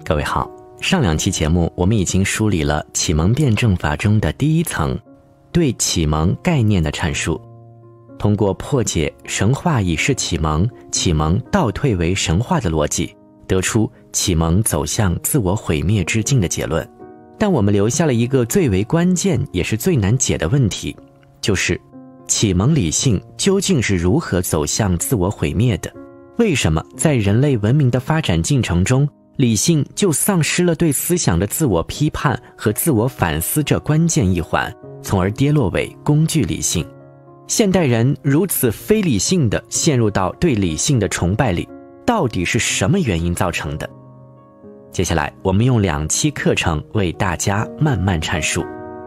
各位好，上2期节目我们已经梳理了启蒙辩证法中的第一层，对启蒙概念的阐述，通过破解神话已是启蒙，启蒙倒退为神话的逻辑，得出启蒙走向自我毁灭之境的结论。但我们留下了一个最为关键也是最难解的问题，就是启蒙理性究竟是如何走向自我毁灭的？为什么在人类文明的发展进程中，理性就丧失了对思想的自我批判和自我反思这关键一环，从而跌落为工具理性？现代人如此非理性地陷入到对理性的崇拜里，到底是什么原因造成的？接下来我们用2期课程为大家慢慢阐述。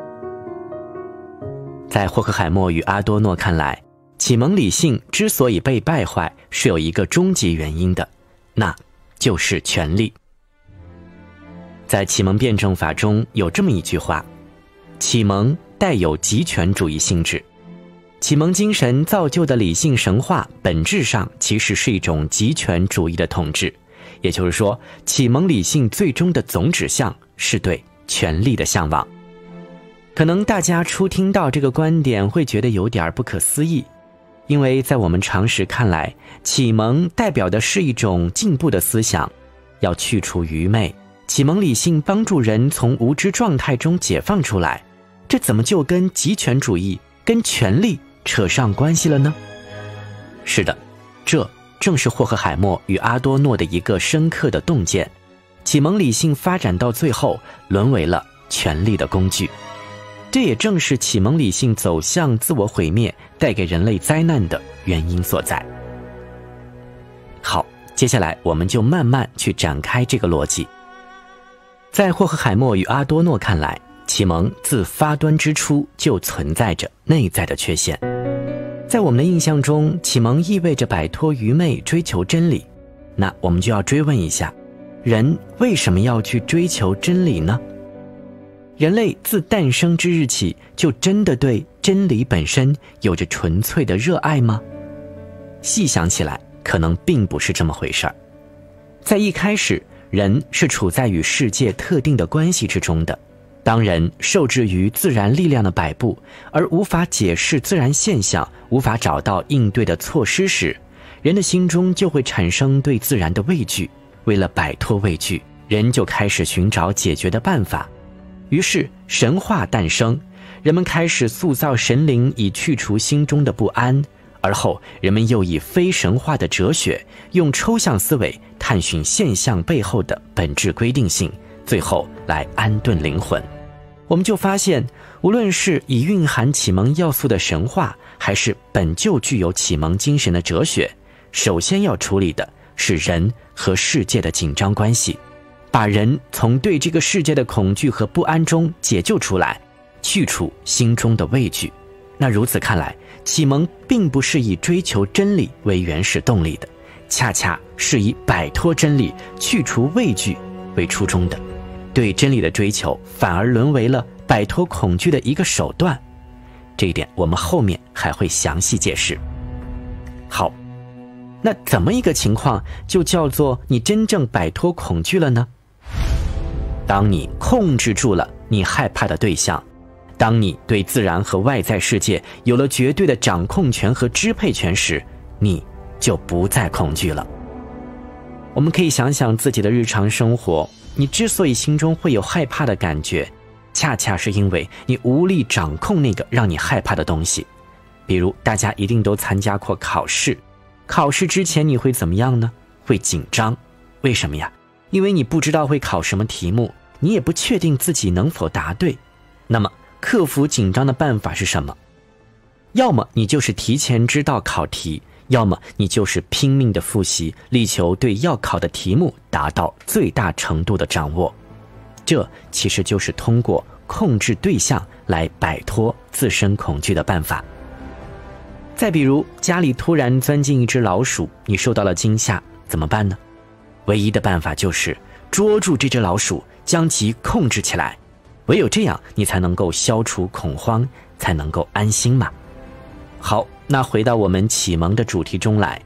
在霍克海默与阿多诺看来，启蒙理性之所以被败坏，是有一个终极原因的，那就是权力。在启蒙辩证法中有这么一句话：启蒙带有极权主义性质。启蒙精神造就的理性神话本质上其实是一种极权主义的统治，也就是说，启蒙理性最终的总指向是对权力的向往。可能大家初听到这个观点会觉得有点不可思议，因为在我们常识看来，启蒙代表的是一种进步的思想，要去除愚昧，启蒙理性帮助人从无知状态中解放出来，这怎么就跟极权主义、跟权力扯上关系了呢？是的，这正是霍克海默与阿多诺的一个深刻的洞见。启蒙理性发展到最后，沦为了权力的工具。这也正是启蒙理性走向自我毁灭，带给人类灾难的原因所在。好，接下来我们就慢慢去展开这个逻辑。在霍克海默与阿多诺看来，启蒙自发端之初就存在着内在的缺陷。在我们的印象中，启蒙意味着摆脱愚昧，追求真理。那我们就要追问一下，人为什么要去追求真理呢？人类自诞生之日起，就真的对真理本身有着纯粹的热爱吗？细想起来，可能并不是这么回事儿。在一开始，人是处在与世界特定的关系之中的。当人受制于自然力量的摆布，而无法解释自然现象，无法找到应对的措施时，人的心中就会产生对自然的畏惧。为了摆脱畏惧，人就开始寻找解决的办法。于是神话诞生，人们开始塑造神灵以去除心中的不安，而后人们又以非神话的哲学，用抽象思维探寻现象背后的本质规定性，最后来安顿灵魂。我们就发现，无论是以蕴含启蒙要素的神话，还是本就具有启蒙精神的哲学，首先要处理的是人和世界的紧张关系，把人从对这个世界的恐惧和不安中解救出来，去除心中的畏惧。那如此看来，启蒙并不是以追求真理为原始动力的，恰恰是以摆脱真理、去除畏惧为初衷的。对真理的追求反而沦为了摆脱恐惧的一个手段，这一点我们后面还会详细解释。好，那怎么一个情况就叫做你真正摆脱恐惧了呢？当你控制住了你害怕的对象，当你对自然和外在世界有了绝对的掌控权和支配权时，你就不再恐惧了。我们可以想想自己的日常生活，你之所以心中会有害怕的感觉，恰恰是因为你无力掌控那个让你害怕的东西。比如大家一定都参加过考试，考试之前你会怎么样呢？会紧张。为什么呀？因为你不知道会考什么题目，你也不确定自己能否答对。那么克服紧张的办法是什么？要么你就是提前知道考题，要么你就是拼命的复习，力求对要考的题目达到最大程度的掌握。这其实就是通过控制对象来摆脱自身恐惧的办法。再比如家里突然钻进一只老鼠，你受到了惊吓，怎么办呢？唯一的办法就是捉住这只老鼠，将其控制起来。唯有这样，你才能够消除恐慌，才能够安心嘛。好，那回到我们启蒙的主题中来，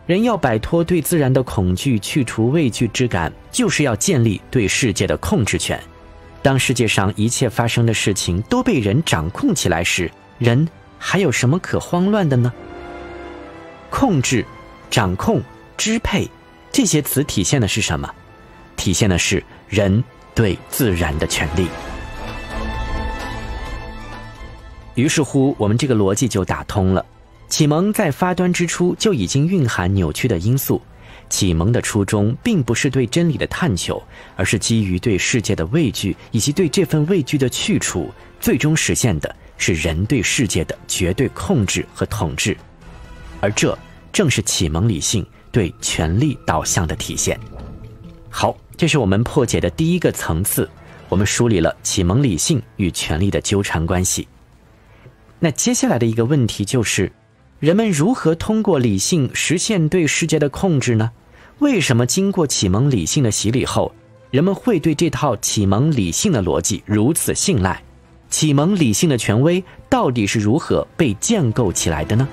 人要摆脱对自然的恐惧，去除畏惧之感，就是要建立对世界的控制权。当世界上一切发生的事情都被人掌控起来时，人还有什么可慌乱的呢？控制、掌控、支配，这些词体现的是什么？体现的是人对自然的权利。于是乎，我们这个逻辑就打通了。启蒙在发端之初就已经蕴含扭曲的因素。启蒙的初衷并不是对真理的探求，而是基于对世界的畏惧以及对这份畏惧的去除，最终实现的是人对世界的绝对控制和统治。而这正是启蒙理性对权力导向的体现。好，这是我们破解的第一个层次，我们梳理了启蒙理性与权力的纠缠关系。那接下来的一个问题就是，人们如何通过理性实现对世界的控制呢？为什么经过启蒙理性的洗礼后，人们会对这套启蒙理性的逻辑如此信赖？启蒙理性的权威到底是如何被建构起来的呢？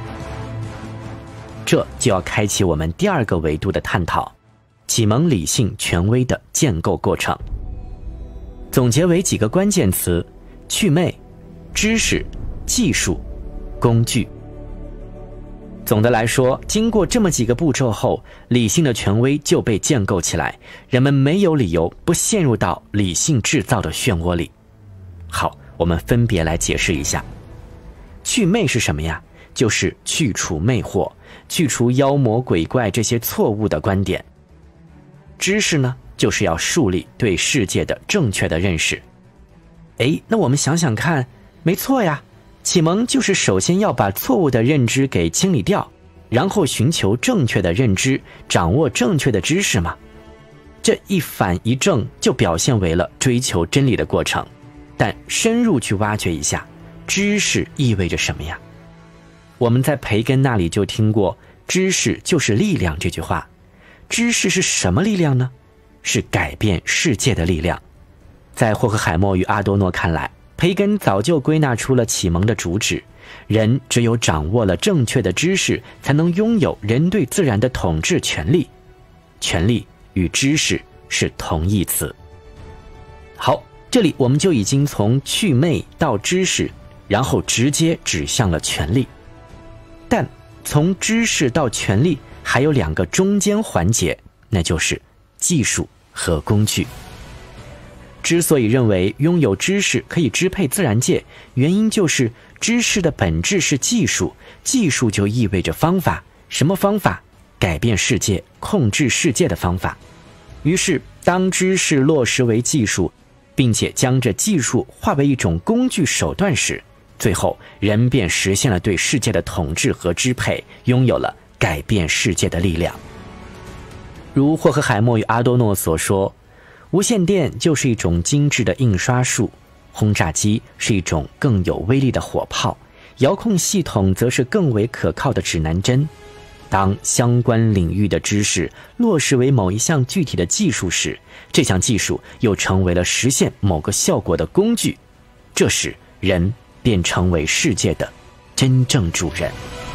这就要开启我们第二个维度的探讨，启蒙理性权威的建构过程。总结为几个关键词：祛魅、知识、技术、工具。总的来说，经过这么几个步骤后，理性的权威就被建构起来，人们没有理由不陷入到理性制造的漩涡里。好，我们分别来解释一下。祛魅是什么呀？就是去除魅惑，去除妖魔鬼怪这些错误的观点。知识呢，就是要树立对世界的正确的认识。那我们想想看，没错呀，启蒙就是首先要把错误的认知给清理掉，然后寻求正确的认知，掌握正确的知识嘛。这一反一正就表现为了追求真理的过程。但深入去挖掘一下，知识意味着什么呀？我们在培根那里就听过知识就是力量这句话。知识是什么力量呢？是改变世界的力量。在霍克海默与阿多诺看来，培根早就归纳出了启蒙的主旨，人只有掌握了正确的知识，才能拥有人对自然的统治权利。权利与知识是同义词。好，这里我们就已经从祛魅到知识，然后直接指向了权利。但从知识到权利还有两个中间环节，那就是技术和工具。之所以认为拥有知识可以支配自然界，原因就是知识的本质是技术，技术就意味着方法。什么方法？改变世界、控制世界的方法。于是，当知识落实为技术，并且将这技术化为一种工具手段时，最后人便实现了对世界的统治和支配，拥有了改变世界的力量。如霍克海默与阿多诺所说，无线电就是一种精致的印刷术，轰炸机是一种更有威力的火炮，遥控系统则是更为可靠的指南针。当相关领域的知识落实为某一项具体的技术时，这项技术又成为了实现某个效果的工具，这时人便成为世界的真正主人。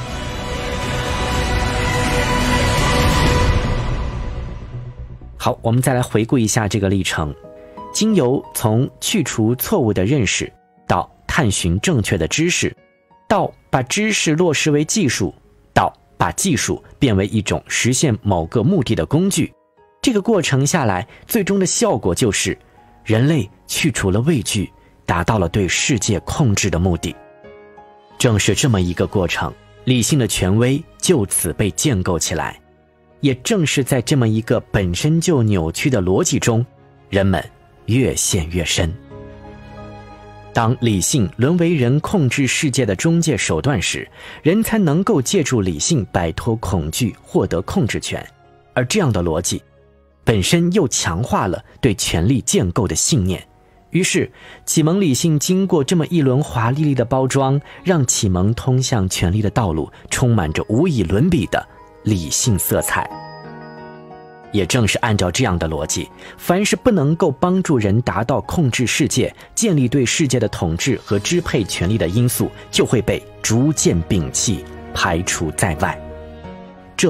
好，我们再来回顾一下这个历程。经由从去除错误的认识，到探寻正确的知识，到把知识落实为技术，到把技术变为一种实现某个目的的工具。这个过程下来，最终的效果就是人类去除了畏惧，达到了对世界控制的目的。正是这么一个过程，理性的权威就此被建构起来。也正是在这么一个本身就扭曲的逻辑中，人们越陷越深。当理性沦为人控制世界的中介手段时，人才能够借助理性摆脱恐惧，获得控制权。而这样的逻辑本身又强化了对权力建构的信念。于是启蒙理性经过这么一轮华丽丽的包装，让启蒙通向权力的道路充满着无以伦比的理性色彩。也正是按照这样的逻辑，凡是不能够帮助人达到控制世界、建立对世界的统治和支配权力的因素，就会被逐渐摒弃、排除在外。这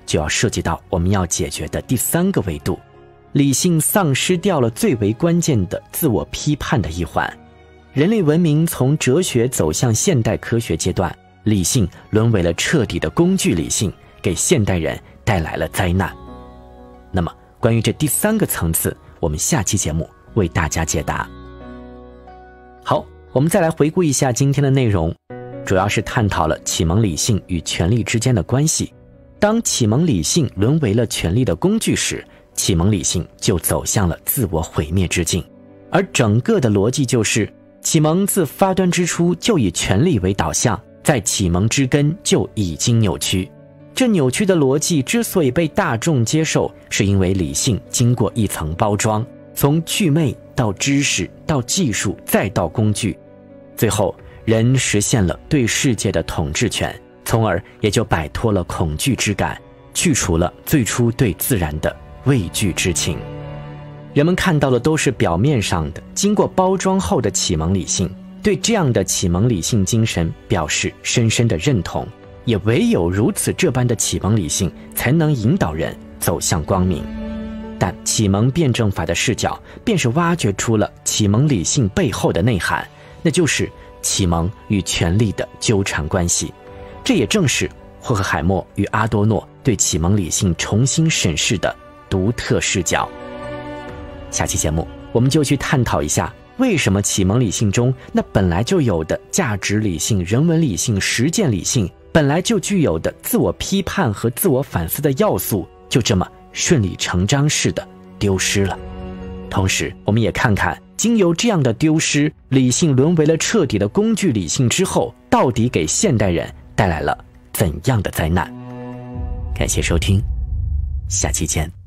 就要涉及到我们要解决的第3个维度，理性丧失掉了最为关键的自我批判的一环。人类文明从哲学走向现代科学阶段，理性沦为了彻底的工具理性，给现代人带来了灾难。那么关于这第3个层次，我们下期节目为大家解答。好，我们再来回顾一下今天的内容，主要是探讨了启蒙理性与权力之间的关系。当启蒙理性沦为了权力的工具时，启蒙理性就走向了自我毁灭之境。而整个的逻辑就是，启蒙自发端之初就以权力为导向，在启蒙之根就已经扭曲。这扭曲的逻辑之所以被大众接受，是因为理性经过一层包装，从祛魅到知识到技术再到工具，最后人实现了对世界的统治权，从而也就摆脱了恐惧之感，去除了最初对自然的畏惧之情。人们看到的都是表面上的经过包装后的启蒙理性，对这样的启蒙理性精神表示深深的认同，也唯有如此这般的启蒙理性才能引导人走向光明。但启蒙辩证法的视角便是挖掘出了启蒙理性背后的内涵，那就是启蒙与权力的纠缠关系。这也正是霍克海默与阿多诺对启蒙理性重新审视的独特视角。下期节目我们就去探讨一下，为什么启蒙理性中那本来就有的价值理性、人文理性、实践理性本来就具有的自我批判和自我反思的要素，就这么顺理成章似的丢失了。同时我们也看看，经由这样的丢失，理性沦为了彻底的工具理性之后，到底给现代人带来了怎样的灾难。感谢收听，下期见。